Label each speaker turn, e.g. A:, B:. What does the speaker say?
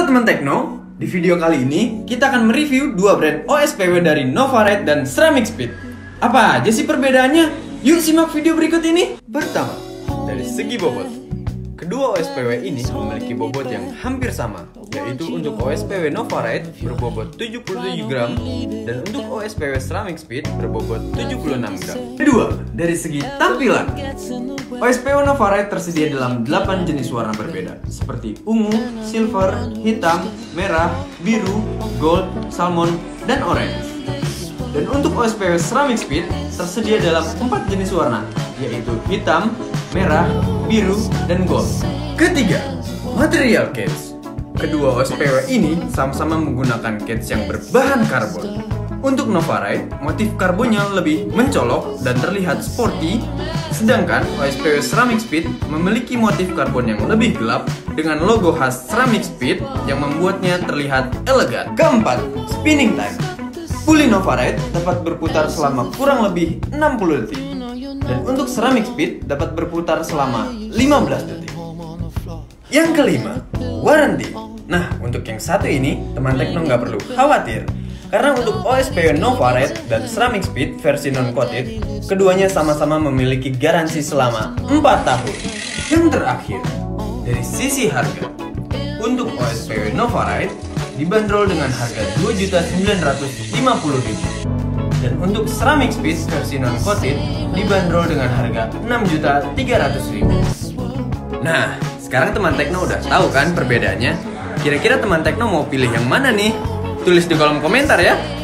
A: teman Tekno, di video kali ini kita akan mereview dua brand OSPW dari Novarite dan Ceramic Speed. Apa aja sih perbedaannya? Yuk simak video berikut ini. Pertama, dari segi bobot. Kedua OSPW ini memiliki bobot yang hampir sama, yaitu untuk OSPW Novarite berbobot 77 gram dan untuk OSPW Ceramic Speed berbobot 76 gram. Kedua, dari segi tampilan. OSPW Novarite tersedia dalam 8 jenis warna berbeda, seperti ungu, silver, hitam, merah, biru, gold, salmon, dan orange. Dan untuk OSPW Ceramic Speed tersedia dalam 4 jenis warna, yaitu hitam, merah, biru, dan gold. Ketiga, material case. Kedua OSPW ini sama-sama menggunakan case yang berbahan karbon. Untuk Novarite, motif karbonnya lebih mencolok dan terlihat sporty, sedangkan OSPW Ceramic Speed memiliki motif karbon yang lebih gelap dengan logo khas Ceramic Speed yang membuatnya terlihat elegan. Keempat, spinning time. Puli Novarite dapat berputar selama kurang lebih 60 detik. Dan untuk Ceramic Speed dapat berputar selama 15 detik. Yang kelima, warranty. Nah, untuk yang satu ini, teman Tekno nggak perlu khawatir. Karena untuk OSPW Novarite dan Ceramic Speed versi non-coated, keduanya sama-sama memiliki garansi selama 4 tahun. Yang terakhir, dari sisi harga. Untuk OSPW Novarite, dibanderol dengan harga Rp2.950.000. Dan untuk Ceramic Speed versi non-coated dibanderol dengan harga Rp6.300.000. Nah, sekarang teman Tekno udah tahu kan perbedaannya? Kira-kira teman Tekno mau pilih yang mana nih? Tulis di kolom komentar ya.